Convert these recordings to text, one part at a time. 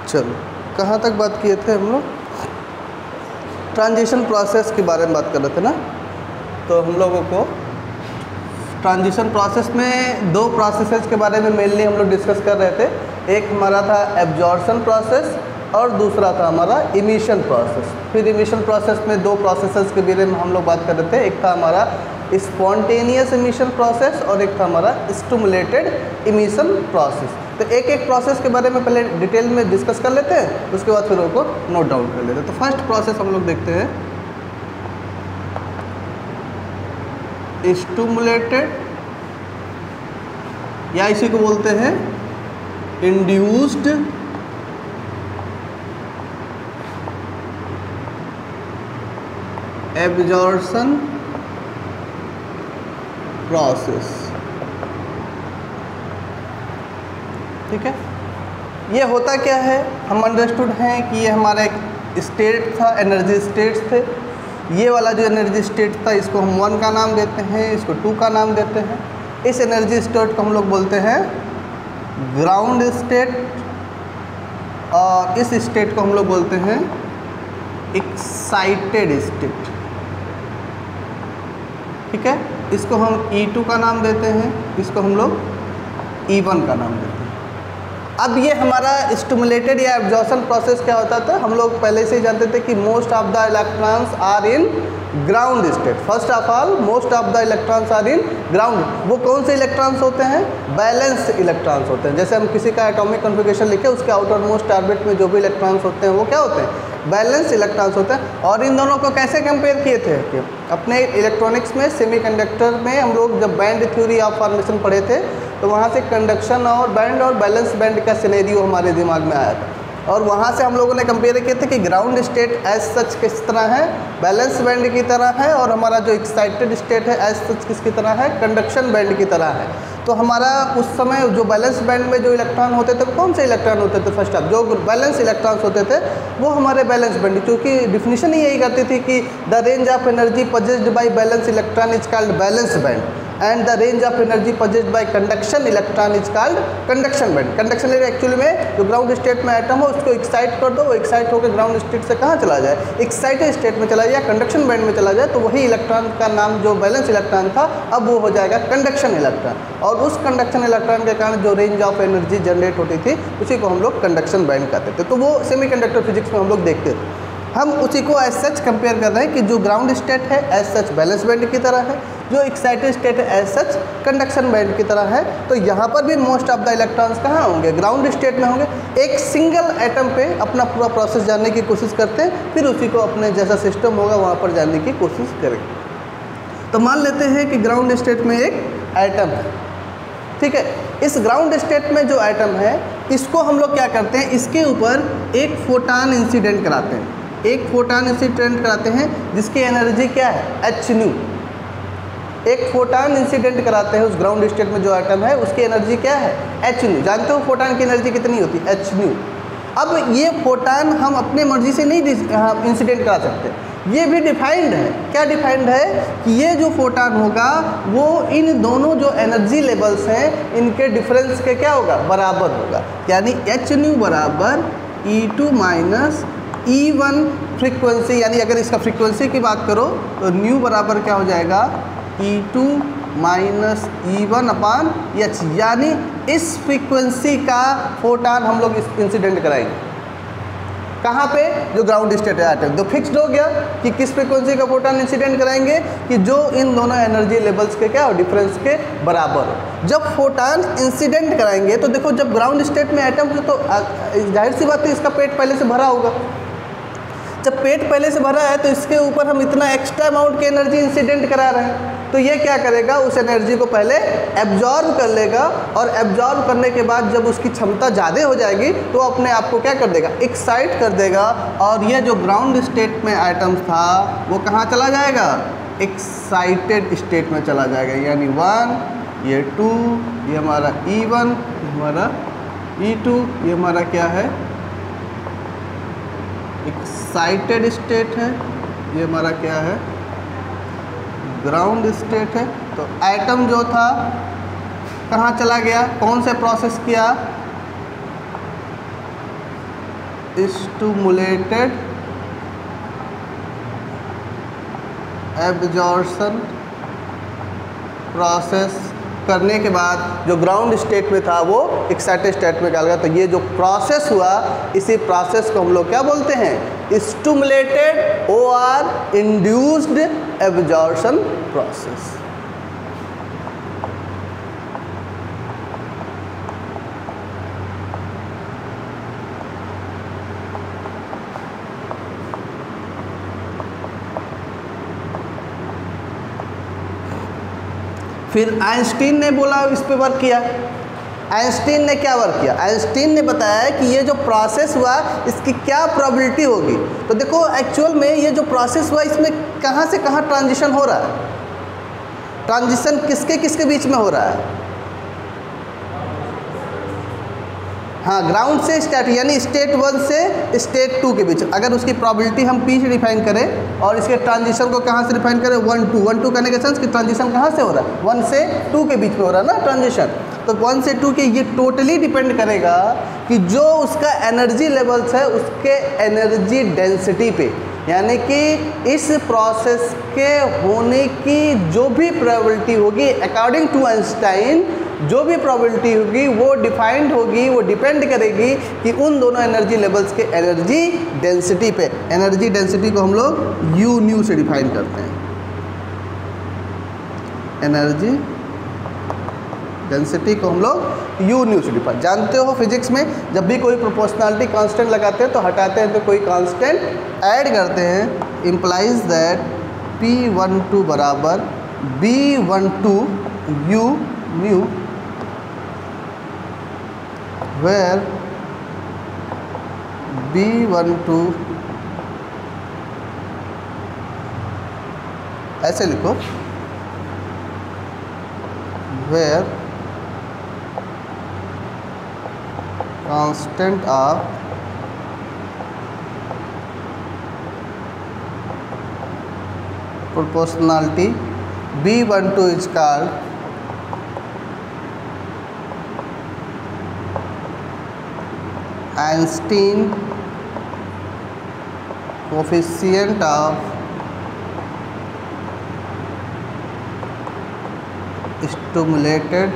चलो कहाँ तक बात किए थे हम लोग? ट्रांजिशन प्रोसेस के बारे में बात कर रहे थे ना। तो हम लोगों को ट्रांजिशन प्रोसेस में दो प्रोसेसेस के बारे में मेनली हम लोग डिस्कस कर रहे थे। एक हमारा था एब्जॉर्प्शन प्रोसेस और दूसरा था हमारा इमिशन प्रोसेस। फिर इमिशन प्रोसेस में दो प्रोसेसेस के बारे में हम लोग बात कर रहे थे। एक था हमारा स्पॉन्टेनियस इमिशन प्रोसेस और एक था हमारा स्टिमुलेटेड इमिशन प्रोसेस। तो एक एक प्रोसेस के बारे में पहले डिटेल में डिस्कस कर लेते हैं, उसके बाद फिर उनको नोट डाउन कर लेते हैं। तो फर्स्ट प्रोसेस हम लोग देखते हैं स्टिमुलेटेड, या इसी को बोलते हैं इंड्यूस्ड एब्जॉर्प्शन प्रोसेस। ठीक है, ये होता क्या है, हम अंडरस्टूड हैं कि ये हमारा एक स्टेट था, एनर्जी स्टेट्स थे। ये वाला जो एनर्जी स्टेट था इसको हम 1 का नाम देते हैं, इसको 2 का नाम देते हैं। इस एनर्जी स्टेट को हम लोग बोलते हैं ग्राउंड स्टेट और इस स्टेट को हम लोग बोलते हैं एक्साइटेड स्टेट। ठीक है, इसको हम E2 का नाम देते हैं, इसको हम लोग E1 का नाम देते हैं। अब ये हमारा स्टिमुलेटेड या एब्जॉर्प्शन प्रोसेस क्या होता था, हम लोग पहले से ही जानते थे कि most of the electrons are in ground state. First of all most of the electrons are in ground. वो कौन से इलेक्ट्रॉन्स होते हैं? बैलेंस इलेक्ट्रॉन्स होते हैं। जैसे हम किसी का एटॉमिक कॉन्फ़िगरेशन लिखे, उसके आउटर मोस्ट ऑर्बिट में जो भी इलेक्ट्रॉन्स होते हैं वो क्या होते हैं? बैलेंस इलेक्ट्रॉन्स होते हैं। और इन दोनों को कैसे कंपेयर किए थे कि अपने इलेक्ट्रॉनिक्स में सेमीकंडक्टर में हम लोग जब बैंड थ्योरी ऑफ फॉर्मेशन पढ़े थे तो वहाँ से कंडक्शन और बैंड और बैलेंस बैंड का सिनेरियो हमारे दिमाग में आया था। और वहाँ से हम लोगों ने कंपेयर किए थे कि ग्राउंड स्टेट एज सच किस तरह है, बैलेंस बैंड की तरह है, और हमारा जो एक्साइटेड स्टेट है एज सच किसकी तरह है? कंडक्शन बैंड की तरह है। तो हमारा उस समय जो बैलेंस बैंड में जो इलेक्ट्रॉन होते थे, कौन से इलेक्ट्रॉन होते थे? फर्स्ट ऑफ जो बैलेंस इलेक्ट्रॉन्स होते थे वो हमारे बैलेंस बैंड, क्योंकि डिफिनीशन ही यही करती थी कि the range of energy possessed by valence electron is called valence band and the range of energy possessed by conduction electron is called conduction band. Conduction actually में जो ग्राउंड स्टेट में atom हो उसको एक्साइट कर दो, वो excite होकर ground state से कहाँ चला जाए? एक्साइटेड स्टेट में चला जाए, कंडक्शन बैंड में चला जाए, तो वही इलेक्ट्रॉन का नाम जो बैलेंस इलेक्ट्रॉन था अब वो हो जाएगा कंडक्शन इलेक्ट्रॉन। और उस कंडक्शन इलेक्ट्रॉन के कारण जो रेंज ऑफ एनर्जी जनरेट होती थी उसी को हम लोग कंडक्शन बैंड कहते थे। तो वो सेमीकंडक्टर फिजिक्स में हम लोग देखते थे। हम उसी को एज सच कंपेयर कर रहे हैं कि जो ग्राउंड स्टेट है एज सच बैलेंस बैंड की तरह है, जो एक्साइटेड स्टेट है एज सच कंडक्शन बैंड की तरह है। तो यहाँ पर भी मोस्ट ऑफ द इलेक्ट्रॉन्स कहाँ होंगे? ग्राउंड स्टेट में होंगे। एक सिंगल एटम पे अपना पूरा प्रोसेस जानने की कोशिश करते हैं, फिर उसी को अपने जैसा सिस्टम होगा वहाँ पर जानने की कोशिश करेंगे। तो मान लेते हैं कि ग्राउंड स्टेट में एक एटम है। ठीक है, इस ग्राउंड स्टेट में जो एटम है इसको हम लोग क्या करते हैं? इसके ऊपर एक फोटान इंसिडेंट कराते हैं। एक फोटान इंसिडेंट कराते हैं जिसकी एनर्जी क्या है? h²। एक फोटान इंसिडेंट कराते हैं उस ग्राउंड स्टेट में जो एटम है उसकी एनर्जी क्या है? h²। जानते हो फोटान की एनर्जी कितनी होती है? h²। अब ये फोटान हम अपने मर्जी से नहीं इंसिडेंट करा सकते, ये भी डिफाइंड है। क्या डिफाइंड है? कि ये जो फोटान होगा वो इन दोनों जो एनर्जी लेवल्स हैं इनके डिफरेंस के क्या होगा? बराबर होगा। यानी h² बराबर E2 माइनस E1 फ्रीक्वेंसी। यानी अगर इसका फ्रीक्वेंसी की बात करो तो न्यू बराबर क्या हो जाएगा? E2 माइनस E1 अपान H। यानी इस फ्रीक्वेंसी का फोटान हम लोग इंसिडेंट कराएंगे। कहाँ पे? जो ग्राउंड स्टेट है एटम। तो फिक्स्ड हो गया कि किस फ्रीक्वेंसी का फोटान इंसिडेंट कराएंगे कि जो इन दोनों एनर्जी लेवल्स के क्या हो? डिफरेंस के बराबर हो। जब फोटान इंसिडेंट कराएंगे तो देखो जब ग्राउंड स्टेट में एटम है तो जाहिर सी बात है इसका पेट पहले से भरा होगा। जब पेट पहले से भरा है तो इसके ऊपर हम इतना एक्स्ट्रा अमाउंट की एनर्जी इंसिडेंट करा रहे हैं, तो ये क्या करेगा? उस एनर्जी को पहले एब्जॉर्ब कर लेगा और एब्जॉर्ब करने के बाद जब उसकी क्षमता ज़्यादा हो जाएगी तो अपने आप को क्या कर देगा? एक्साइट कर देगा। और ये जो ग्राउंड स्टेट में एटम था वो कहाँ चला जाएगा? एक्साइटेड स्टेट में चला जाएगा। यानी 1, ये 2, ये हमारा E1, ये हमारा E2, ये हमारा क्या है? एक्साइटेड स्टेट है, ये हमारा क्या है? ग्राउंड स्टेट है। तो एटम जो था कहाँ चला गया? कौन से प्रोसेस किया? स्टिमुलेटेड एब्जॉर्प्शन प्रोसेस करने के बाद जो ग्राउंड स्टेट में था वो एक्साइटेड स्टेट में चला गया। तो ये जो प्रोसेस हुआ, इसी प्रोसेस को हम लोग क्या बोलते हैं? Stimulated or induced absorption process. फिर आइंस्टीन ने बोला, इस पे वर्क किया। आइंस्टीन ने क्या वर्क किया? आइंस्टीन ने बताया कि ये जो प्रोसेस हुआ इसकी क्या प्रोबेबिलिटी होगी। तो देखो एक्चुअल में ये जो प्रोसेस हुआ इसमें कहाँ से कहाँ ट्रांजिशन हो रहा है? ट्रांजिशन किसके किसके बीच में हो रहा है? हाँ, ग्राउंड से स्टार्ट यानी स्टेट 1 से स्टेट 2 के बीच। अगर उसकी प्रोबेबिलिटी हम पी से डिफाइन करें और इसके ट्रांजिशन को कहाँ से डिफाइन करें? 1 2 कहने के सेंस कि ट्रांजिशन कहाँ से हो रहा है? 1 से 2 के बीच में हो रहा है ना ट्रांजिशन। तो 1 से 2 के ये टोटली डिपेंड करेगा कि जो उसका एनर्जी लेवल्स है उसके एनर्जी डेंसिटी पे, यानी कि इस प्रोसेस के होने की जो भी प्रोबेबिलिटी होगी अकॉर्डिंग टू आइंस्टाइन, जो भी प्रोबेबिलिटी होगी वो डिफाइंड होगी, वो डिपेंड करेगी कि उन दोनों एनर्जी लेवल्स के एनर्जी डेंसिटी पे। एनर्जी डेंसिटी को हम लोग यू न्यू से डिफाइन करते हैं। एनर्जी डेंसिटी को हम लोग यू न्यू से डिफाइन, जानते हो फिजिक्स में जब भी कोई प्रोपोर्शनलिटी कांस्टेंट लगाते हैं तो हटाते हैं तो कोई कांस्टेंट ऐड करते हैं। इम्प्लाइज दैट P12 बराबर B12 you new where B12 ऐसे लिखो, where constant of proportionality B12 is called Einstein coefficient of stimulated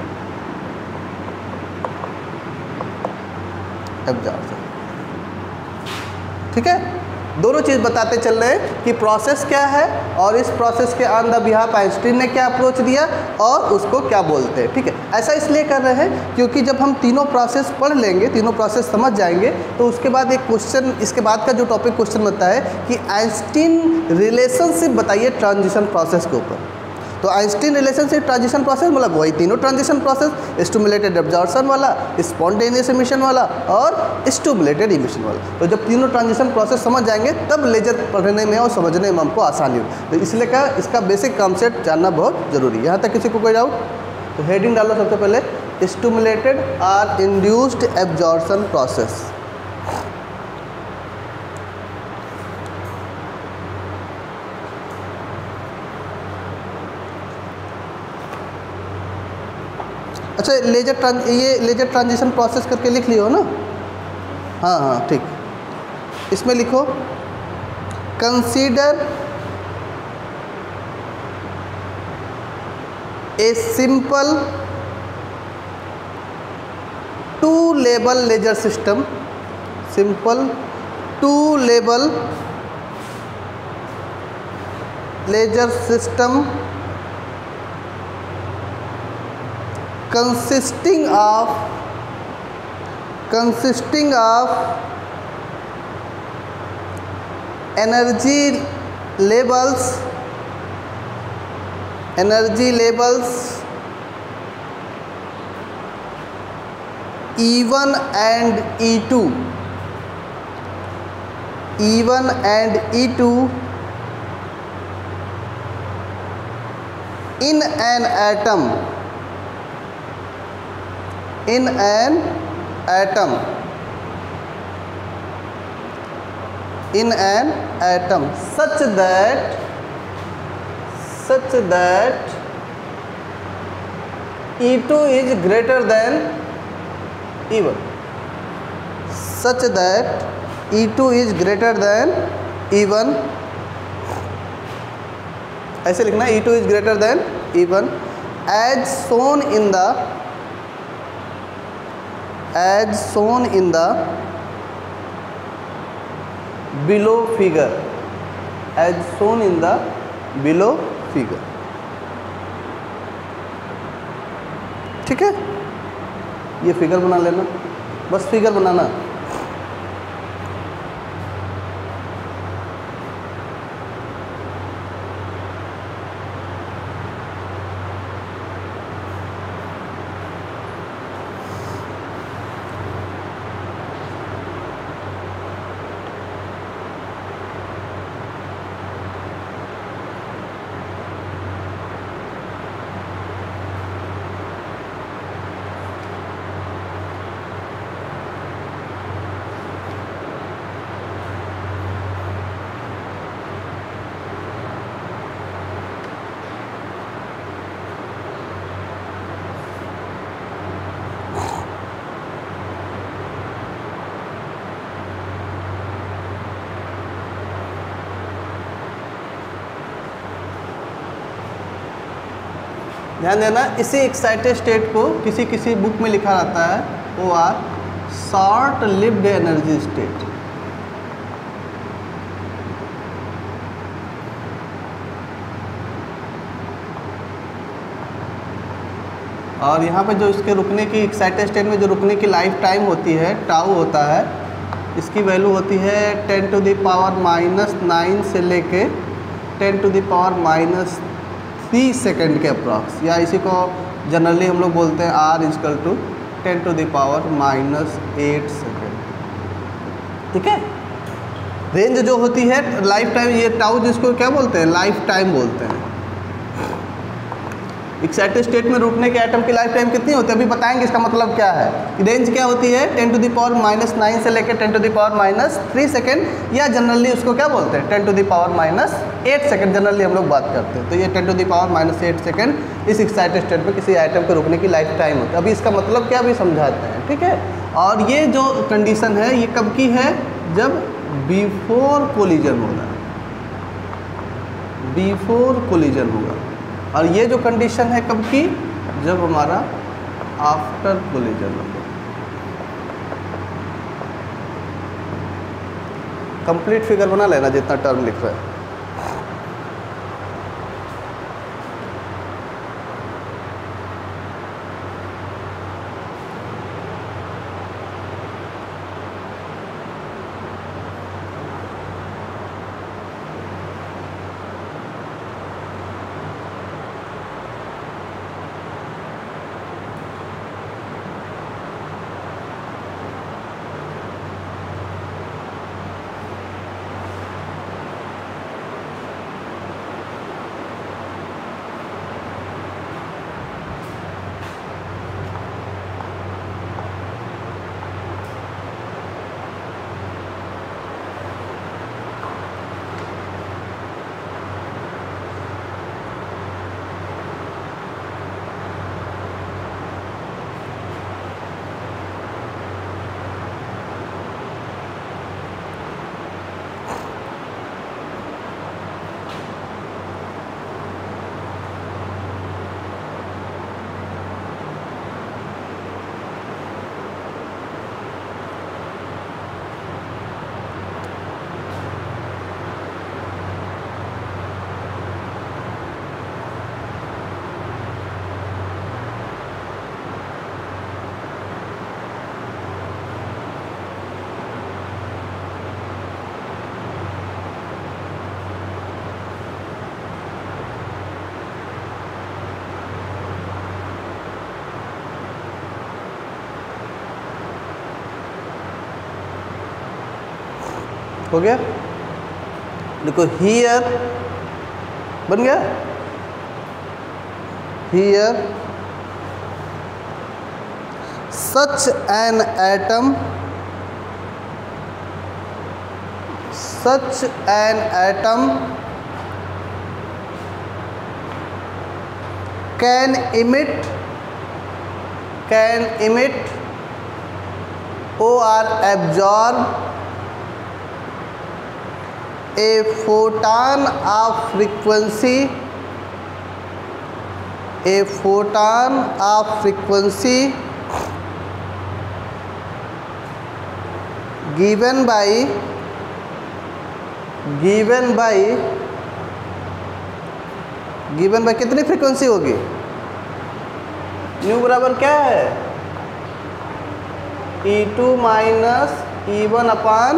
absorption. ठीक है, दोनों चीज़ बताते चल रहे हैं कि प्रोसेस क्या है और इस प्रोसेस के ऑन द बिहाफ आइंस्टीन ने क्या अप्रोच दिया और उसको क्या बोलते हैं। ठीक है, ऐसा इसलिए कर रहे हैं क्योंकि जब हम तीनों प्रोसेस पढ़ लेंगे, तीनों प्रोसेस समझ जाएंगे, तो उसके बाद एक क्वेश्चन, इसके बाद का जो टॉपिक क्वेश्चन बनता है कि आइंस्टीन रिलेशनशिप बताइए ट्रांजिशन प्रोसेस के ऊपर। तो आइंस्टीन रिलेशनशिप ट्रांजिशन प्रोसेस मतलब वही तीनों ट्रांजिशन प्रोसेस, स्टिमुलेटेड एब्जॉर्प्शन वाला, स्पॉन्टेनियस एमिशन वाला और स्टिमुलेटेड इमिशन वाला। तो जब तीनों ट्रांजिशन प्रोसेस समझ जाएंगे तब लेजर पढ़ने में और समझने में हमको आसानी हो। तो इसलिए का इसका बेसिक कॉन्सेप्ट जानना बहुत जरूरी है। यहाँ तक किसी को कोई डाउट? तो हेडिंग डालो सबसे पहले, stimulated or induced absorption process. अच्छा, ये लेजर ट्रांजिशन प्रोसेस करके लिख लियो ना? हाँ हाँ ठीक। इसमें लिखो consider a simple 2 level laser system. Simple 2 level laser system consisting of energy levels E1 and E2 in an atom such that E2 is greater than E1, such that E2 is greater than E1, ऐसे लिखना E2 is greater than E1 as shown in the below figure, as shown in the below figure। ठीक है, ये figure बना लेना, बस figure बनाना। ध्यान देना, इसी एक्साइटेड स्टेट को किसी किसी बुक में लिखा रहता है OR short lived energy state. और यहाँ पे जो इसके रुकने की एक्साइटेड स्टेट में जो रुकने की लाइफ टाइम होती है टाउ होता है, इसकी वैल्यू होती है 10⁻⁻9 से लेके 10⁻³ सेकेंड के अप्रॉक्स, या इसी को जनरली हम लोग बोलते हैं R = 10⁻⁸ सेकेंड। ठीक है, रेंज जो होती है लाइफ टाइम, ये टाउ जिसको क्या बोलते हैं, लाइफ टाइम बोलते हैं। एक्साइटेड स्टेट में रुकने के एटम की लाइफ टाइम कितनी होती है अभी बताएंगे, इसका मतलब क्या है। रेंज क्या होती है 10⁻⁻9 से लेकर 10⁻³ सेकेंड, या जनरली उसको क्या बोलते हैं 10⁻⁸ सेकेंड, जनरली हम लोग बात करते हैं। तो ये 10⁻⁸ सेकेंड इस एक्साइटेड स्टेट में किसी आइटम के रुकने की लाइफ टाइम होती है। अभी इसका मतलब क्या अभी समझाते हैं। ठीक है, और ये जो कंडीशन है ये कब की है, जब बिफोर कोलिजन होगा, बिफोर कोलिजन होगा। और ये जो कंडीशन है कब की, जब हमारा आफ्टर कोलिजन होगा। कंप्लीट फिगर बना लेना जितना टर्म लिख रहा है। हो गया, देखो हियर बन गया, here such an atom can emit OR absorb a photon of frequency given by कितनी फ्रीक्वेंसी होगी? न्यू बराबर क्या है? E2 माइनस E1 अपान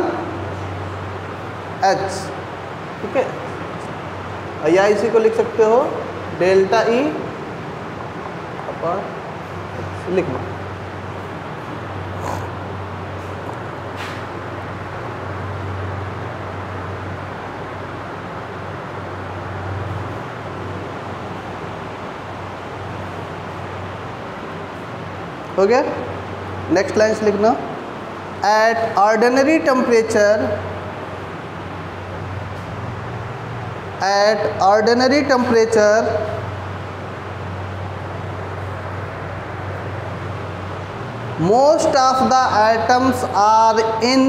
H, ठीक है। या इसी को लिख सकते हो डेल्टा E अपान H, लिख लो। हो गया? नेक्स्ट लाइन से लिखना, at ordinary temperature most of the atoms are in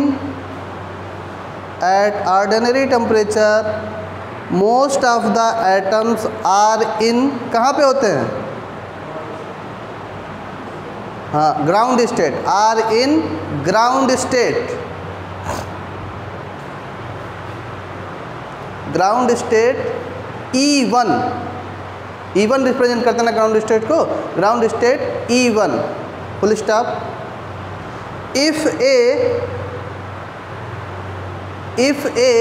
कहाँ पे होते हैं? हाँ, ground state, are in ground state E1 represent करते हैं ना ग्राउंड स्टेट को, ground state E1 full stop. If a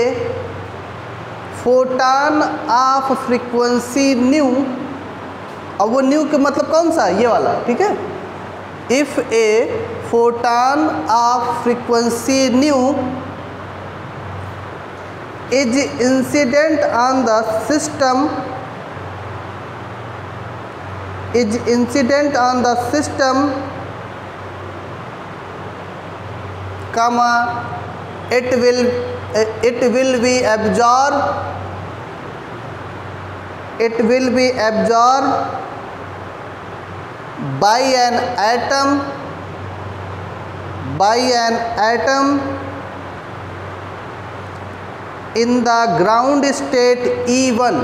photon of frequency nu, अब वो न्यू के मतलब कौन सा? ये वाला, ठीक है। If a photon of frequency nu is incident on the system, comma, it will be absorbed by an atom in the ground state E1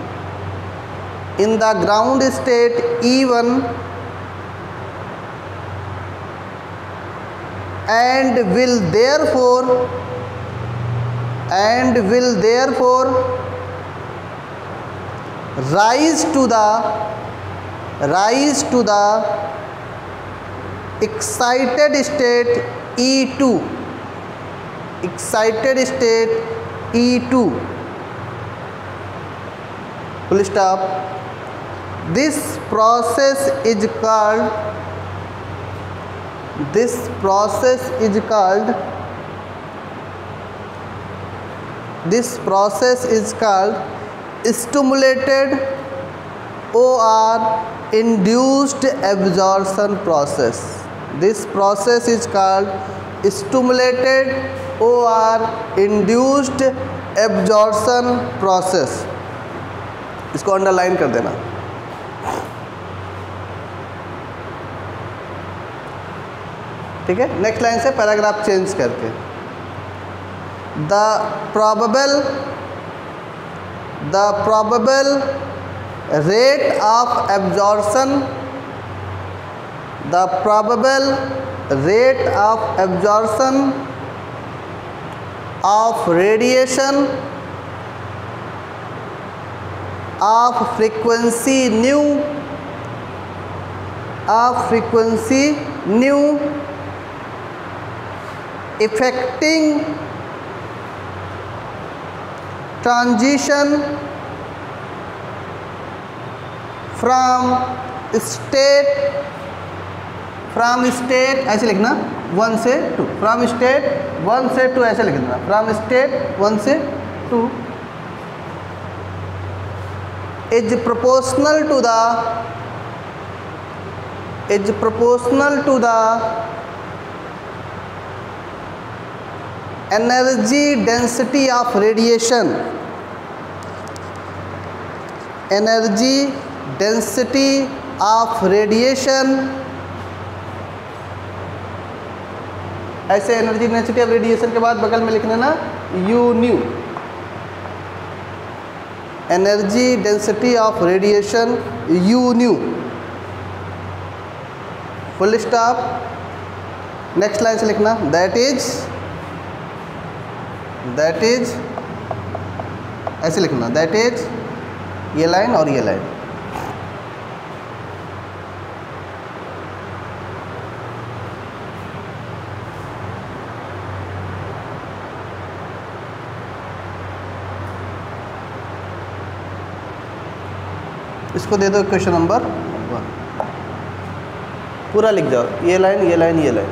and will therefore rise to the excited state E2 full stop। This process is called stimulated or induced absorption process। This process is called stimulated or induced absorption process। इसको underline कर देना। ठीक है, next line से paragraph change करके, the probable rate of absorption of radiation of frequency nu affecting transition from state ऐसे लिखना 1 से 2, फ्रॉम स्टेट 1 से 2 ऐसे लिख देना, फ्रॉम स्टेट 1 से 2 is proportional to the energy density of radiation ऐसे एनर्जी डेंसिटी ऑफ रेडिएशन के बाद बगल में लिख लेना u nu, energy density of radiation u nu, full stop. Next line से लिखना दैट इज ऐसे लिखना दैट इज, ये लाइन और ये लाइन। इसको दे दो क्वेश्चन नंबर 1, पूरा लिख जाओ, ये लाइन ये लाइन ये लाइन।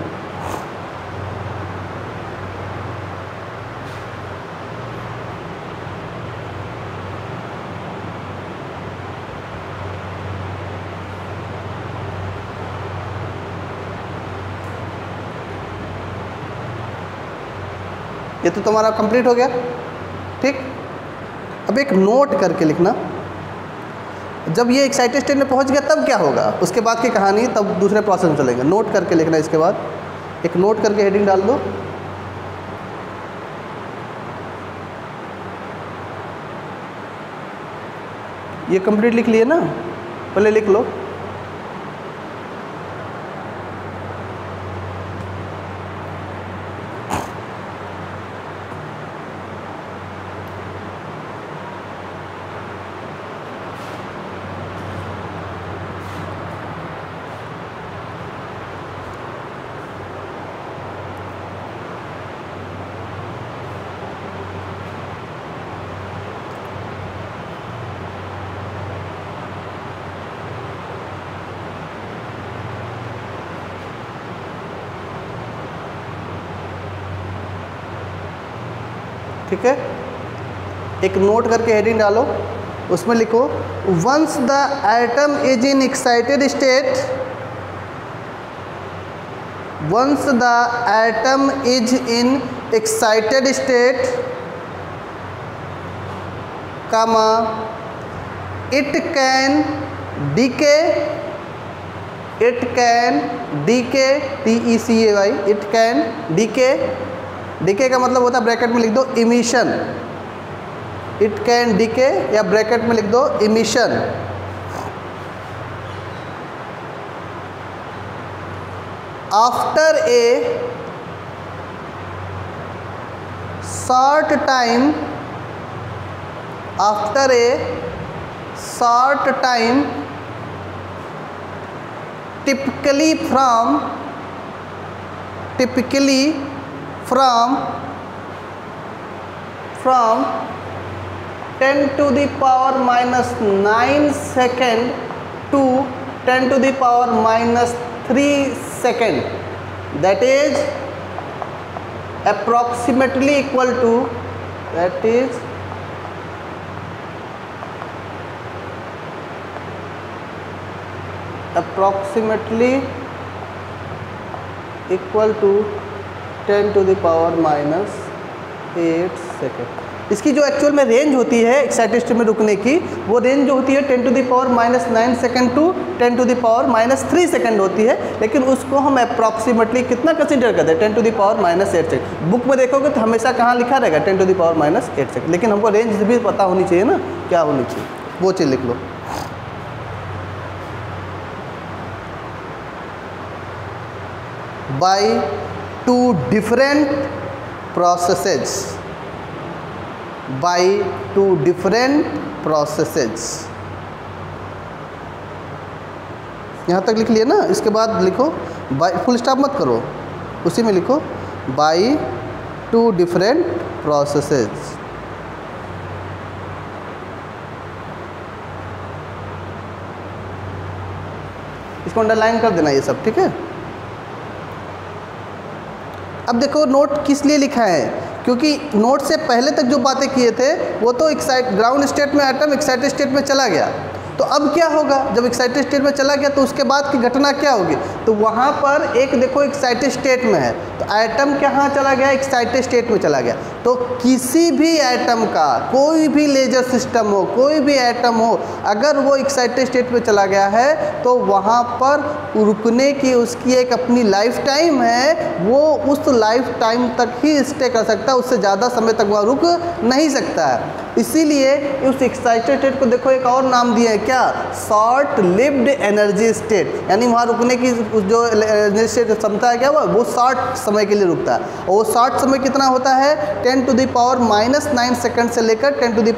ये तो तुम्हारा कंप्लीट हो गया, ठीक। अब एक नोट करके लिखना, जब ये एक्साइटेड स्टेट में पहुंच गया तब क्या होगा, उसके बाद की कहानी तब दूसरे प्रोसेस में चलेंगे। नोट करके लिखना, इसके बाद एक नोट करके हेडिंग डाल दो। ये कंप्लीट लिख लिए ना, पहले लिख लो। ठीक है, एक नोट करके हेडिंग डालो, उसमें लिखो once the atom is in excited state, once the atom is in excited state, comma it can decay, it can decay, TECAY, it can decay। Decay का मतलब होता है, ब्रैकेट में लिख दो इमिशन, इट कैन डिके, या bracket में लिख दो emission. After a short time, after a short time, typically from from 10 to the power minus 9 second to 10 to the power minus 3 second, that is approximately equal to, that is approximately equal to 10 to the power minus 8 second. इसकी जो actual में range होती है excited state में रुकने की, वो range जो होती है 10 to the power minus 9 second to 10 to the power minus 3 second होती है, लेकिन उसको हम अप्रॉक्सीमेटली कितना कंसिडर करते हैं, 10 to the power minus 8 second. Book में देखोगे तो हमेशा कहाँ लिखा रहेगा 10 to the power minus 8 second, लेकिन हमको रेंज भी पता होनी चाहिए ना, क्या होनी चाहिए, वो चीज़ लिख लो। by two different processes, by two different processes। यहाँ तक लिख लिया ना, इसके बाद लिखो बाई, फुल स्टॉप मत करो, उसी में लिखो बाई टू डिफरेंट प्रोसेसेस। इसको अंडरलाइन कर देना ये सब, ठीक है। अब देखो नोट किस लिए लिखा है, क्योंकि नोट से पहले तक जो बातें किए थे वो तो ग्राउंड स्टेट में एटम एक्साइटेड स्टेट में चला गया, तो अब क्या होगा जब एक्साइटेड स्टेट में चला गया तो उसके बाद की घटना क्या होगी, तो वहाँ पर एक देखो एक्साइटेड स्टेट में है तो एटम कहाँ चला गया, एक्साइटेड स्टेट में चला गया, तो किसी भी एटम का कोई भी लेजर सिस्टम हो, कोई भी एटम हो, अगर वो एक्साइटेड स्टेट में चला गया है तो वहाँ पर रुकने की उसकी एक अपनी लाइफ टाइम है, वो उस लाइफ टाइम तक ही स्टे कर सकता है, उससे ज़्यादा समय तक वह रुक नहीं सकता है। इसीलिए उस एक्साइटेड स्टेट को देखो एक और नाम दिया है क्या, शॉर्ट लिव्ड एनर्जी स्टेट, यानी वहाँ रुकने की जो एनर्जी स्टेट क्षमता है क्या वो शॉर्ट समय के लिए रुकता है। और वो शॉर्ट समय कितना होता है 10⁻⁻9 सेकंड से लेकर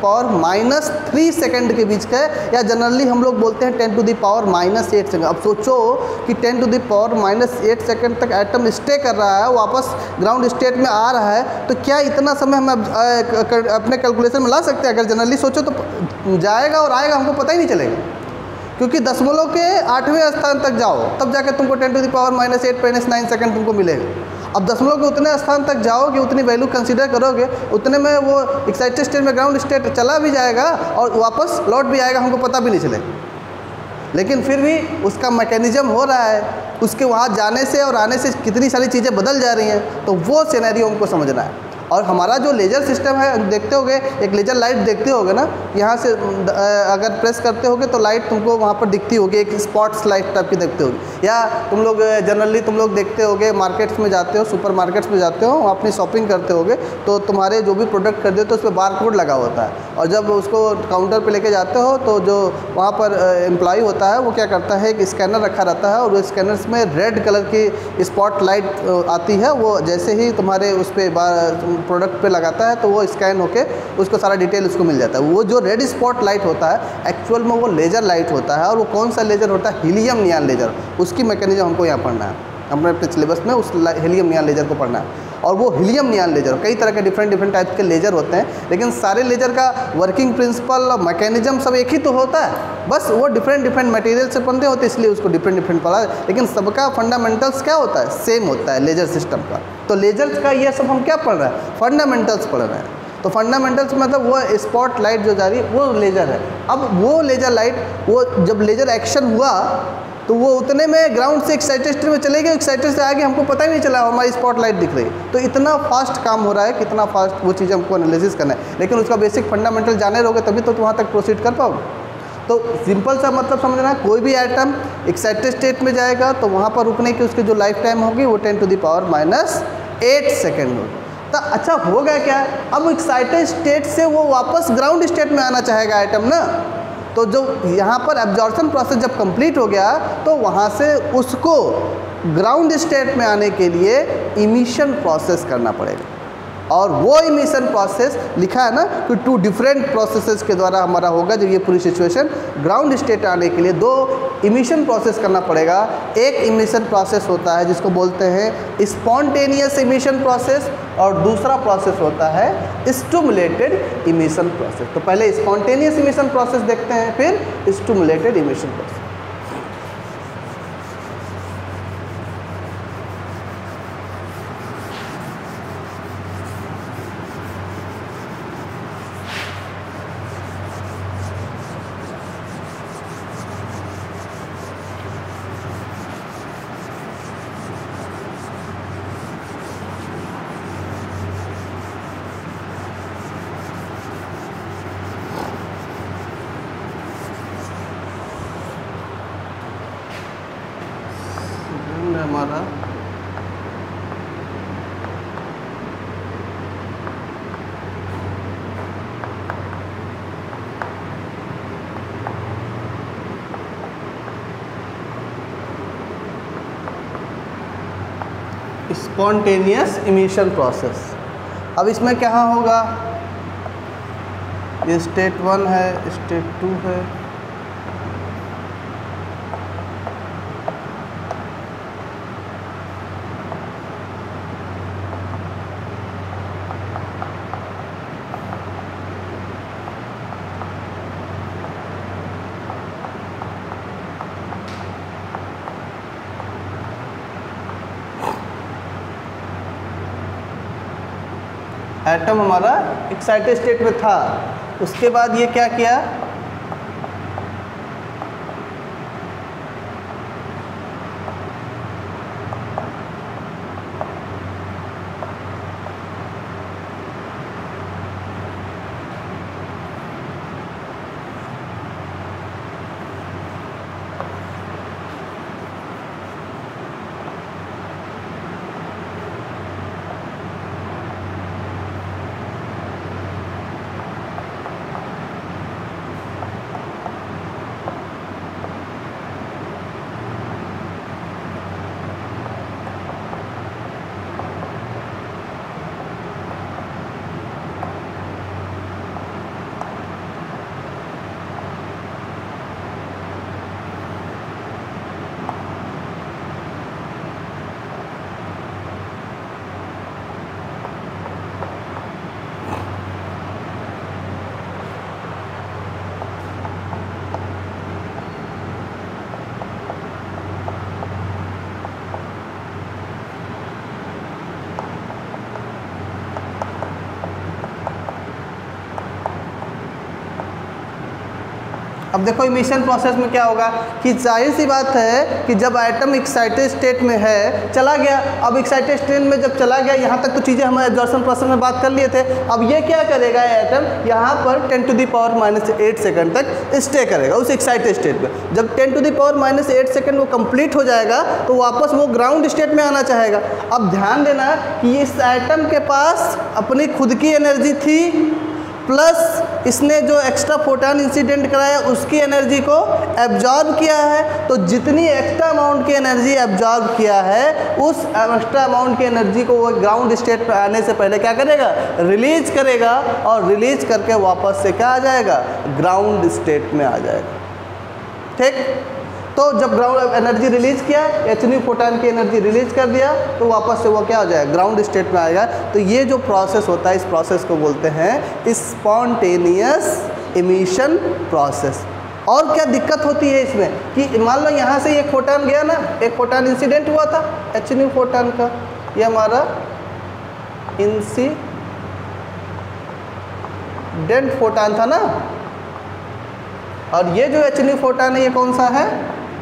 10⁻³ सेकंड के बीच का है, या जनरली हम लोग बोलते हैं 10⁻⁸ सेकंड। अब सोचो कि 10⁻⁸ सेकंड तक एटम स्टे कर रहा है, वापस ग्राउंड स्टेट में आ रहा है, तो क्या इतना समय हम अपने कैलकुलेशन में ला सकते हैं? अगर जनरली सोचो तो जाएगा और आएगा हमको पता ही नहीं चलेगा, क्योंकि दशमलव के 8वें स्थान तक जाओ तब जाकर तुमको 10⁻⁸ 9 सेकंड तुमको मिलेगा। अब दशमलव के उतने स्थान तक जाओगे, उतनी वैल्यू कंसीडर करोगे, उतने में वो एक्साइटेड स्टेट में ग्राउंड स्टेट चला भी जाएगा और वापस लौट भी आएगा, हमको पता भी नहीं चलेगा। लेकिन फिर भी उसका मैकेनिज्म हो रहा है, उसके वहाँ जाने से और आने से कितनी सारी चीज़ें बदल जा रही हैं, तो वो सिनेरियो हमको समझना है। और हमारा जो लेजर सिस्टम है, देखते होगे एक लेजर लाइट देखते होगे ना, यहाँ से अगर प्रेस करते होगे तो लाइट तुमको वहाँ पर दिखती होगी, एक स्पॉट्स लाइट टाइप की दिखती होगी। या तुम लोग जनरली तुम लोग देखते होगे मार्केट्स में जाते हो, सुपर मार्केट्स में जाते हो, अपनी शॉपिंग करते होगे, तो तुम्हारे जो भी प्रोडक्ट खरीदे तो उस पर बार कोड लगा होता है, और जब उसको काउंटर पर लेके जाते हो तो जो वहाँ पर एम्प्लॉय होता है वो क्या करता है, एक स्कैनर रखा रहता है, और वो स्कैनर्स में रेड कलर की स्पॉट लाइट आती है, वो जैसे ही तुम्हारे उस पर प्रोडक्ट पे लगाता है तो वो स्कैन होके उसको सारा डिटेल उसको मिल जाता है। वो जो रेड स्पॉट लाइट होता है एक्चुअल में वो लेजर लाइट होता है, और वो कौन सा लेजर होता है, हीलियम नियॉन लेजर। उसकी मैकेनिज्म हमको यहाँ पढ़ना है, अपने सिलेबस में उस हीलियम नियॉन लेजर को पढ़ना है। और वो हीलियम नियॉन लेजर, कई तरह के डिफरेंट टाइप्स के लेजर होते हैं, लेकिन सारे लेजर का वर्किंग प्रिंसिपल और मैकेनिज्म सब एक ही तो होता है, बस वो डिफरेंट मटेरियल से बनते होते हैं, इसलिए उसको डिफरेंट पढ़ा है, लेकिन सबका फंडामेंटल्स क्या होता है, सेम होता है लेजर सिस्टम का। तो लेजर्स का ये सब हम क्या पढ़ रहे हैं, फंडामेंटल्स पढ़ रहे हैं। तो फंडामेंटल्स मतलब वो स्पॉट लाइट जो जा रही है वो लेजर है। अब वो लेजर लाइट, वो जब लेजर एक्शन हुआ तो वो उतने में ग्राउंड से एक्साइटेड स्टेट में चले गए, एक्साइटेड से आगे हमको पता ही नहीं चला हमारी स्पॉट लाइट दिख रही। तो इतना फास्ट काम हो रहा है, कितना फास्ट वो चीज़ हमको एनालिसिस करना है, लेकिन उसका बेसिक फंडामेंटल जाने रहोगे तभी तो वहाँ तक प्रोसीड कर पाओगे। तो सिंपल सा मतलब समझना, कोई भी एटम एक्साइटेड स्टेट में जाएगा तो वहाँ पर रुकने की उसकी जो लाइफ टाइम होगी वो 10⁻⁸ सेकेंड होगी। तो अच्छा हो गया क्या, अब एक्साइटेड स्टेट से वो वापस ग्राउंड स्टेट में आना चाहेगा एटम ना, तो जो यहाँ पर एब्जॉर्प्शन प्रोसेस जब कंप्लीट हो गया तो वहाँ से उसको ग्राउंड स्टेट में आने के लिए इमिशन प्रोसेस करना पड़ेगा। और वो इमिशन प्रोसेस लिखा है ना कि 2 डिफरेंट प्रोसेसेस के द्वारा हमारा होगा। जब ये पूरी सिचुएशन ग्राउंड स्टेट आने के लिए 2 इमिशन प्रोसेस करना पड़ेगा। एक इमिशन प्रोसेस होता है जिसको बोलते हैं स्पॉन्टेनियस इमिशन प्रोसेस, और दूसरा प्रोसेस होता है स्टिमुलेटेड इमिशन प्रोसेस। तो पहले स्पॉन्टेनियस इमिशन प्रोसेस देखते हैं, फिर स्टिमुलेटेड इमिशन प्रोसेस। हमारा स्पॉन्टेनियस इमिशन प्रोसेस। अब इसमें क्या होगा, ये स्टेट 1 है, स्टेट 2 है, एटम हमारा एक्साइटेड स्टेट में था। उसके बाद ये क्या किया, अब देखो इमिशन प्रोसेस में क्या होगा कि जाहिर सी बात है कि जब एटम एक्साइटेड स्टेट में है, चला गया, अब एक्साइटेड स्टेट में जब चला गया, यहाँ तक तो चीज़ें हम एब्जॉर्प्शन प्रोसेस में बात कर लिए थे। अब ये क्या करेगा एटम, यहाँ पर 10⁻⁻8 सेकंड तक स्टे करेगा उस एक्साइटेड स्टेट में। जब 10⁻⁸ सेकंड वो कंप्लीट हो जाएगा तो वापस वो ग्राउंड स्टेट में आना चाहेगा। अब ध्यान देना कि इस एटम के पास अपनी खुद की एनर्जी थी, प्लस इसने जो एक्स्ट्रा फोटॉन इंसिडेंट कराया उसकी एनर्जी को एब्जॉर्ब किया है। तो जितनी एक्स्ट्रा अमाउंट की एनर्जी एब्जॉर्ब किया है, उस एक्स्ट्रा अमाउंट की एनर्जी को वो ग्राउंड स्टेट पर आने से पहले क्या करेगा, रिलीज करेगा, और रिलीज करके वापस से क्या आ जाएगा, ग्राउंड स्टेट में आ जाएगा। ठीक, तो जब ग्राउंड एनर्जी रिलीज किया, H फोटॉन की एनर्जी रिलीज कर दिया, तो वापस से वो क्या हो जाएगा, ग्राउंड स्टेट में आएगा। तो ये जो प्रोसेस होता है, इस प्रोसेस को बोलते हैं स्पॉन्टेनियस इमिशन प्रोसेस। और क्या दिक्कत होती है इसमें कि मान लो यहाँ से एक फोटॉन गया ना, एक फोटॉन इंसिडेंट हुआ था H फोटॉन का, ये हमारा इंसिडेंट फोटॉन था ना, और ये जो H फोटॉन है ये कौन सा है,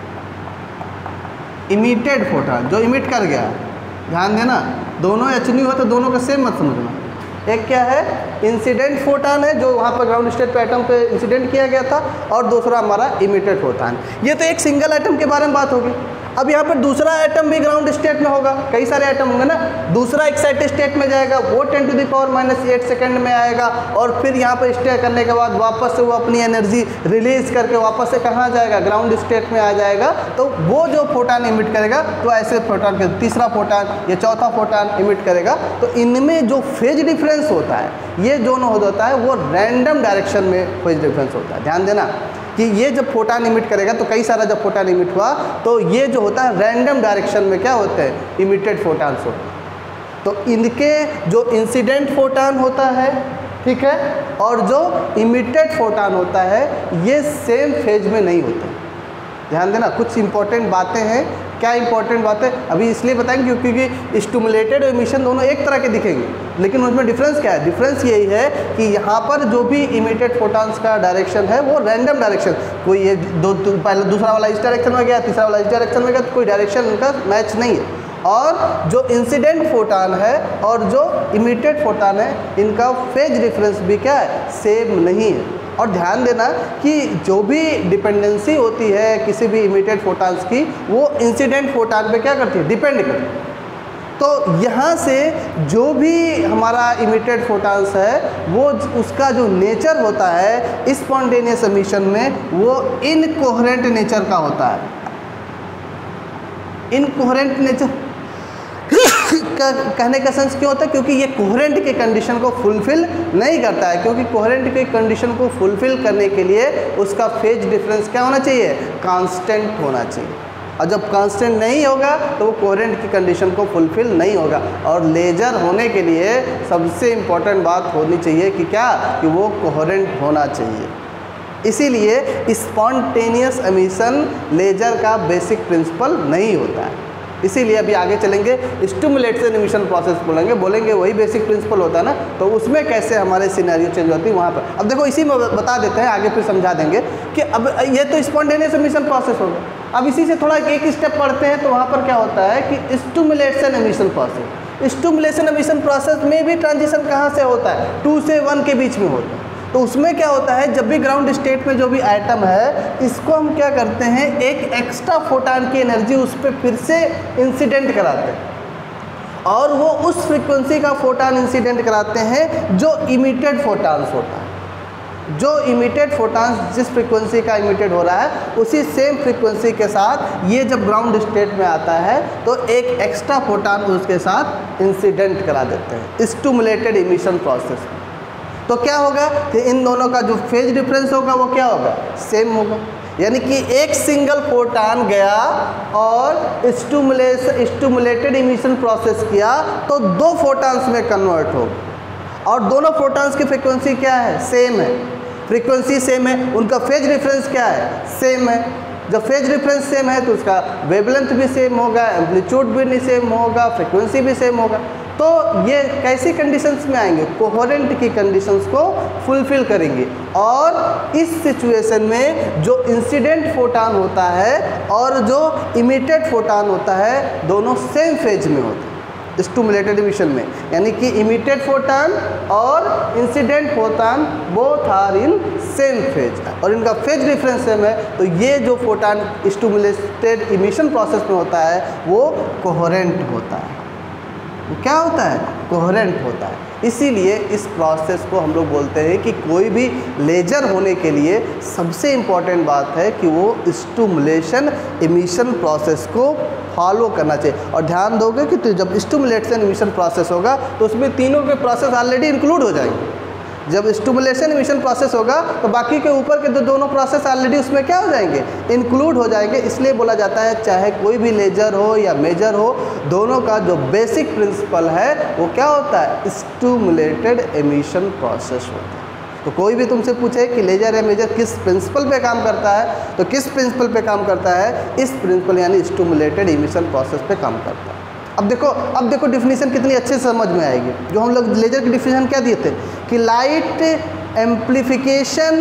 इमिटेड फोटॉन, जो इमिट कर गया। ध्यान देना, दोनों H हो तो दोनों का सेम मत समझना। एक क्या है, इंसिडेंट फोटॉन है जो वहाँ पर ग्राउंड स्टेट पे एटम पे इंसिडेंट किया गया था, और दूसरा हमारा इमिटेड फोटॉन। ये तो एक सिंगल एटम के बारे में बात होगी। अब यहाँ पर दूसरा एटम भी ग्राउंड स्टेट में होगा, कई सारे एटम होंगे ना, दूसरा एक्साइटेड स्टेट में जाएगा, वो 10⁻⁸ सेकंड में आएगा, और फिर यहाँ पर स्टे करने के बाद वापस से वो अपनी एनर्जी रिलीज करके वापस से कहाँ जाएगा, ग्राउंड स्टेट में आ जाएगा। तो वो जो फोटॉन इमिट करेगा, तो ऐसे फोटॉन के तीसरा फोटॉन या चौथा फोटॉन इमिट करेगा। तो इनमें जो फेज डिफरेंस होता है, ये दोनों होता है वो रैंडम डायरेक्शन में फेज डिफरेंस होता है। ध्यान देना कि ये जब फोटॉन इमिट करेगा, तो कई सारा जब फोटॉन इमिट हुआ, तो ये जो होता है रैंडम डायरेक्शन में क्या होते हैं, इमिटेड फोटॉन्स होते हैं। तो इनके जो इंसिडेंट फोटॉन होता है, ठीक है, और जो इमिटेड फोटॉन होता है, ये सेम फेज में नहीं होते। ध्यान देना, कुछ इंपॉर्टेंट बातें हैं। क्या इंपॉर्टेंट बातें अभी इसलिए बताएंगे क्योंकि स्टिमुलेटेड और इमिशन दोनों एक तरह के दिखेंगे, लेकिन उसमें डिफरेंस क्या है, डिफरेंस यही है कि यहाँ पर जो भी इमिटेड फोटॉन्स का डायरेक्शन है वो रैंडम डायरेक्शन, कोई ये पहले दूसरा वाला इस डायरेक्शन में गया, तीसरा वाला इस डायरेक्शन में गया, तो कोई डायरेक्शन उनका मैच नहीं है। और जो इंसिडेंट फोटॉन है और जो इमिटेड फोटॉन है, इनका फेज डिफरेंस भी क्या है, सेम नहीं है। और ध्यान देना कि जो भी डिपेंडेंसी होती है किसी भी इमिटेड फोटॉन्स की, वो इंसिडेंट फोटॉन पे क्या करती है, डिपेंड करती है। तो यहाँ से जो भी हमारा इमिटेड फोटॉन्स है, वो उसका जो नेचर होता है स्पॉन्टेनियस एमिशन में, वो इनकोहेरेंट नेचर का होता है। इनकोहेरेंट नेचर का कहने का सेंस क्यों होता है, क्योंकि ये कोहेरेंट के कंडीशन को फुलफिल नहीं करता है। क्योंकि कोहेरेंट के कंडीशन को फुलफिल करने के लिए उसका फेज डिफरेंस क्या होना चाहिए, कांस्टेंट होना चाहिए। और जब कांस्टेंट नहीं होगा तो वो कोहेरेंट की कंडीशन को फुलफिल नहीं होगा। और लेजर होने के लिए सबसे इम्पॉर्टेंट बात होनी चाहिए कि क्या, कि वो कोहेरेंट होना चाहिए। इसीलिए स्पॉन्टेनियस एमिशन लेजर का बेसिक प्रिंसिपल नहीं होता है। इसीलिए अभी आगे चलेंगे, स्टिमुलेटेड इमिशन प्रोसेस बोलेंगे वही बेसिक प्रिंसिपल होता है ना, तो उसमें कैसे हमारे सिनेरियो चेंज होती है वहाँ पर। अब देखो इसी में बता देते हैं, आगे फिर समझा देंगे कि अब ये तो स्पॉन्टेनियस इमिशन प्रोसेस होगा। अब इसी से थोड़ा एक स्टेप पढ़ते हैं, तो वहाँ पर क्या होता है कि stimulation emission process. Stimulation emission process में भी ट्रांजिशन कहाँ से होता है, 2 से 1 के बीच में होता है। तो उसमें क्या होता है, जब भी ग्राउंड स्टेट में जो भी आइटम है, इसको हम क्या करते हैं, एक एक्स्ट्रा फोटॉन की एनर्जी उस पर फिर से इंसिडेंट कराते हैं, और वो उस फ्रीक्वेंसी का फोटॉन इंसिडेंट कराते हैं जो इमिटेड फोटॉन्स होता है। जो इमिटेड फोटॉन्स जिस फ्रीक्वेंसी का इमिटेड हो रहा है, उसी सेम फ्रीक्वेंसी के साथ ये जब ग्राउंड स्टेट में आता है, तो एक एक्स्ट्रा फोटॉन उसके साथ इंसिडेंट करा देते हैं स्टिमुलेटेड इमिशन प्रोसेस। तो क्या होगा कि इन दोनों का जो फेज डिफरेंस होगा वो क्या होगा, सेम होगा। यानी कि एक सिंगल फोटॉन गया और स्टिमुलेटेड इमिशन प्रोसेस किया, तो 2 फोटॉन्स में कन्वर्ट होगा, और दोनों फोटॉन्स की फ्रीक्वेंसी क्या है, सेम है, फ्रीक्वेंसी सेम है, उनका फेज डिफरेंस क्या है, सेम है। जब फेज डिफरेंस सेम है तो उसका वेवलेंथ भी सेम होगा, एम्पलीट्यूड भी सेम होगा, फ्रिक्वेंसी भी सेम होगा। तो ये कैसी कंडीशंस में आएंगे? कोहेरेंट की कंडीशंस को फुलफिल करेंगे। और इस सिचुएशन में जो इंसिडेंट फोटॉन होता है और जो इमिटेड फोटॉन होता है दोनों सेम फेज में होते हैं स्टिमुलेटेड इमिशन में, यानी कि इमिटेड फोटॉन और incident photon both are in same phase और इनका फेज डिफरेंस सेम है। तो ये जो फोटॉन स्टिमुलेटेड इमिशन प्रोसेस में होता है वो कोहेरेंट होता है। वो क्या होता है? कोहेरेंट होता है। इसीलिए इस प्रोसेस को हम लोग बोलते हैं कि कोई भी लेजर होने के लिए सबसे इम्पॉर्टेंट बात है कि वो स्टिमुलेशन इमिशन प्रोसेस को फॉलो करना चाहिए। और ध्यान दोगे कि तो जब स्टिमुलेशन इमिशन प्रोसेस होगा तो उसमें तीनों के प्रोसेस ऑलरेडी इंक्लूड हो जाएंगे। जब स्टिमुलेशन इमिशन प्रोसेस होगा तो बाकी के ऊपर के दोनों प्रोसेस ऑलरेडी उसमें क्या हो जाएंगे? इंक्लूड हो जाएंगे। इसलिए बोला जाता है चाहे कोई भी लेजर हो या मेजर हो, दोनों का जो बेसिक प्रिंसिपल है वो क्या होता है? स्टिमुलेटेड इमिशन प्रोसेस होता है। तो कोई भी तुमसे पूछे कि लेजर या मेजर किस प्रिंसिपल पे काम करता है, तो किस प्रिंसिपल पे काम करता है? इस प्रिंसिपल यानी स्टिमुलेटेड इमिशन प्रोसेस पे काम करता है। अब देखो डिफिनीशन कितनी अच्छे से समझ में आएगी। जो हम लोग लेजर की डिफिनीशन क्या दिए थे कि light amplification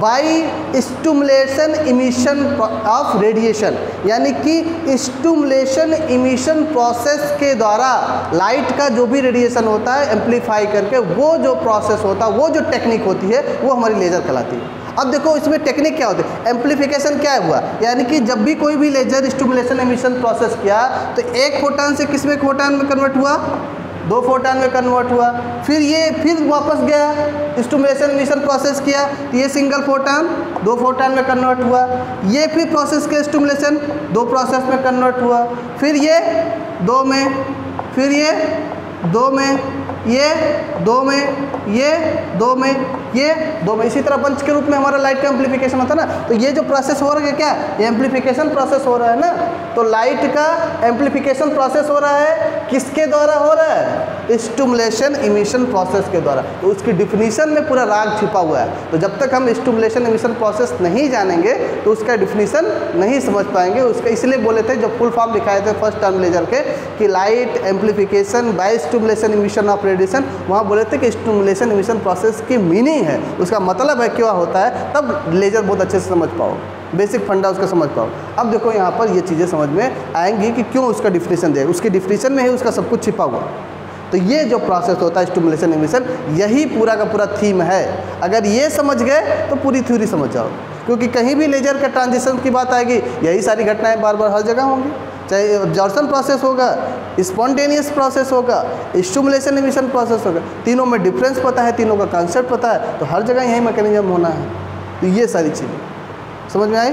by stimulation emission of radiation, यानी कि स्टिमुलेशन इमिशन प्रोसेस के द्वारा लाइट का जो भी रेडिएशन होता है एम्प्लीफाई करके वो जो प्रोसेस होता है, वो जो टेक्निक होती है वो हमारी लेजर कहलाती है। अब देखो इसमें टेक्निक क्या होती है? एम्प्लीफिकेशन क्या हुआ? यानी कि जब भी कोई भी लेजर स्टिमुलेशन एमिशन प्रोसेस किया तो एक फोटॉन से किस में फोटॉन में कन्वर्ट हुआ? दो फोटॉन में कन्वर्ट हुआ। फिर वापस गया स्टिमुलेशन एमिशन प्रोसेस किया तो ये सिंगल फोटॉन दो फोटॉन में कन्वर्ट हुआ। ये फिर प्रोसेस के स्टिमुलेशन दो प्रोसेस में कन्वर्ट हुआ। फिर ये दो में, फिर ये दो में, ये दो में, ये दो में, ये दो में। इसी तरह बंच के रूप में हमारा लाइट का एम्प्लीफिकेशन होता है ना। तो ये जो प्रोसेस हो रहा है क्या? ये एम्प्लीफिकेशन प्रोसेस हो रहा है ना। तो लाइट का एम्प्लीफिकेशन प्रोसेस हो रहा है किसके द्वारा हो रहा है? स्टिमुलेशन इमिशन प्रोसेस के द्वारा। तो उसकी डिफिनीशन में पूरा राग छिपा हुआ है। तो जब तक हम स्टिमुलेशन इमिशन प्रोसेस नहीं जानेंगे तो उसका डिफिनीशन नहीं समझ पाएंगे। उसका इसलिए बोले थे जब फुल फॉर्म दिखाए थे फर्स्ट टर्म लेजर के कि light amplification by stimulation emission of radiation, वहाँ बोले थे कि स्टिमुलेशन इमिशन प्रोसेस की मीनिंग है, उसका मतलब है क्या होता है, तब लेजर बहुत अच्छे से समझ पाओ, बेसिक फंडा उसका समझ पाओ। अब देखो यहाँ पर ये चीज़ें समझ में आएंगी कि क्यों उसका डिफिनीशन दिया, उसके डिफिनीशन में ही उसका सब कुछ छिपा हुआ। तो ये जो प्रोसेस होता है स्टिमुलेशन इमिशन, यही पूरा का पूरा थीम है। अगर ये समझ गए तो पूरी थ्योरी समझ जाओ, क्योंकि कहीं भी लेजर का ट्रांजिशन की बात आएगी यही सारी घटनाएं बार बार हर जगह होंगी। चाहे एब्जॉर्प्शन प्रोसेस होगा, स्पॉन्टेनियस प्रोसेस होगा, स्टिमुलेशन इमिशन प्रोसेस होगा, तीनों में डिफरेंस पता है, तीनों का कॉन्सेप्ट पता है, तो हर जगह यही मैकेनिज्म होना है। तो ये सारी चीज़ें समझ में आई।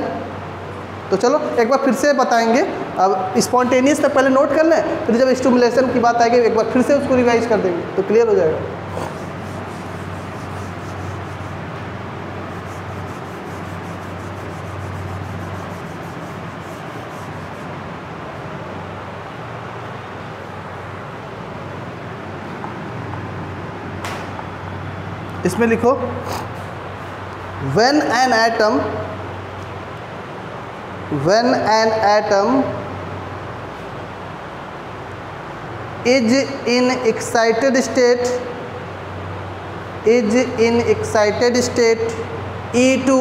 तो चलो एक बार फिर से बताएंगे। अब स्पॉन्टेनियस तक पहले नोट कर लें, फिर जब स्टिमुलेशन की बात आएगी एक बार फिर से उसको रिवाइज कर देंगे तो क्लियर हो जाएगा। इसमें लिखो when an atom is in excited state E2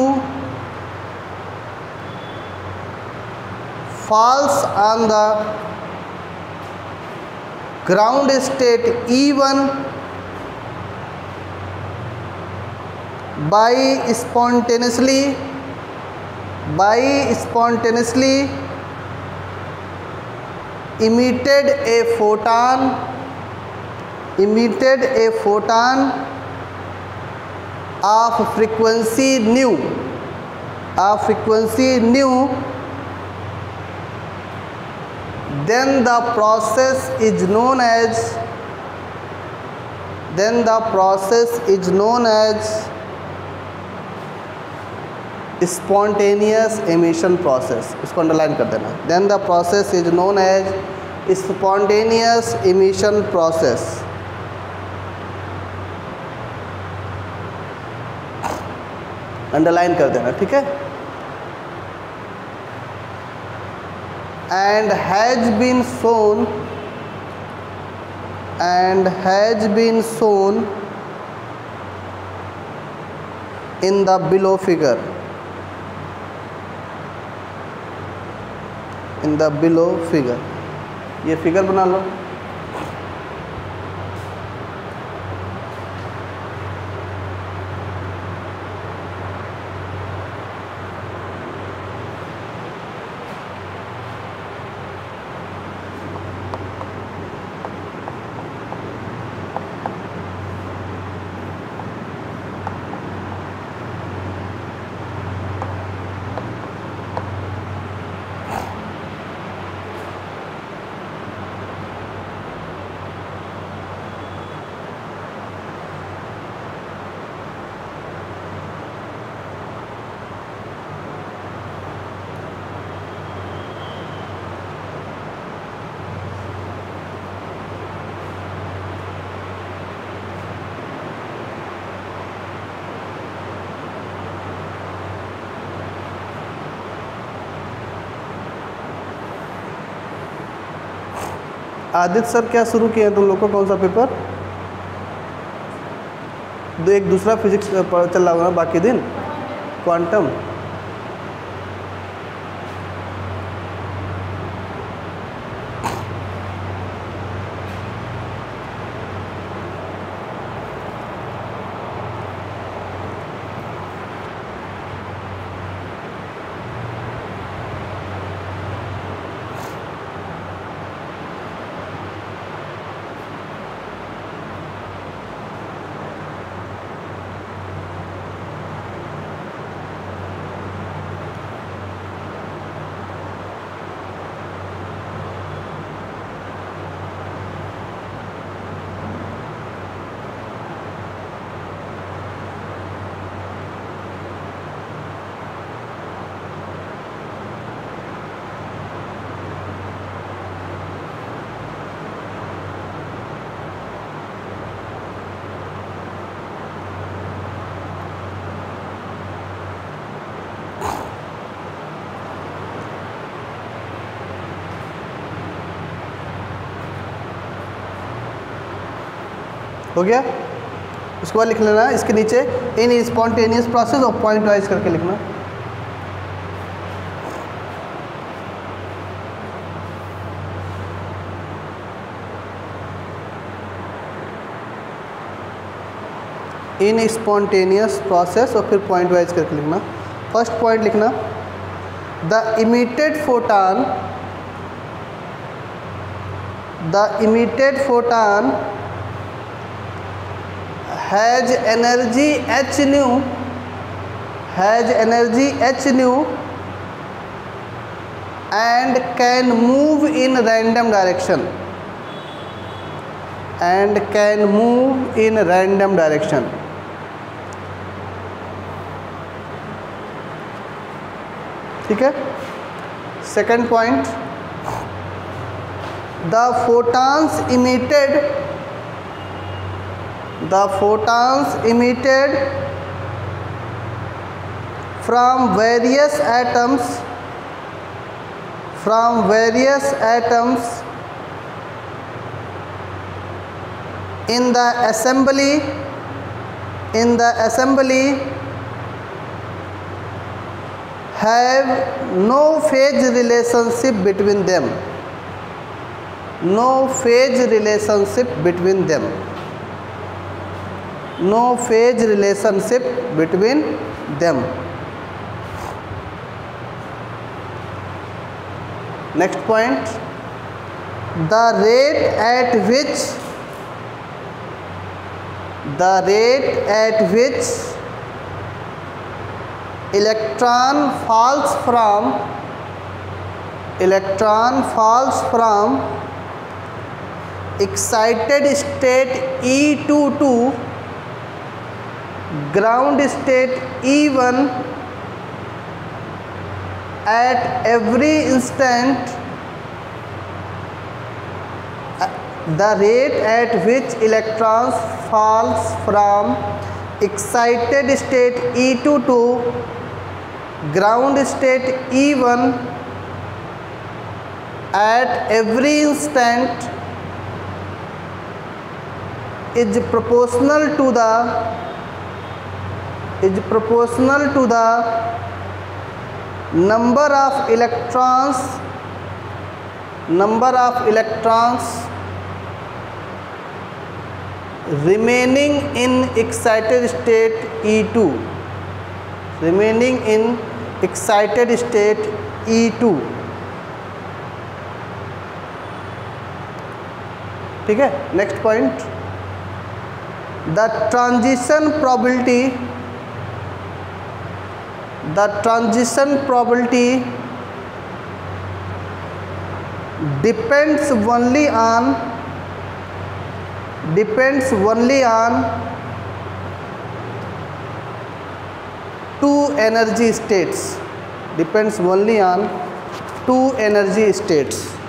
falls on the ground state E1 by spontaneously emitted a photon of frequency nu, then the process is known as spontaneous emission process. इसको underline कर देना। Then the process is known as spontaneous emission process. Underline कर देना, ठीक है। and has been shown in the below figure. ये figure बना लो। आदित्य सर क्या शुरू किए हैं तुम लोग को? कौन सा पेपर? एक दूसरा फिजिक्स चल रहा होगा बाकी दिन, क्वांटम। हो गया? उसके बाद लिख लेना इसके नीचे इन स्पॉन्टेनियस प्रोसेस और पॉइंट वाइज करके लिखना। इन स्पॉन्टेनियस प्रोसेस और फिर पॉइंट वाइज करके लिखना। फर्स्ट पॉइंट लिखना, the emitted photon has energy h nu and can move in random direction ठीक है। Second point, the photons emitted from various atoms in the assembly have no phase relationship between them. Next point, the rate at which electron falls from excited state E2 to ground state E1 at every instant, the rate at which electrons falls from excited state E2 to ground state E1 at every instant is proportional to the number of electrons remaining in excited state E2, remaining in excited state E2। ठीक है, next point, the transition probability depends only on two energy states,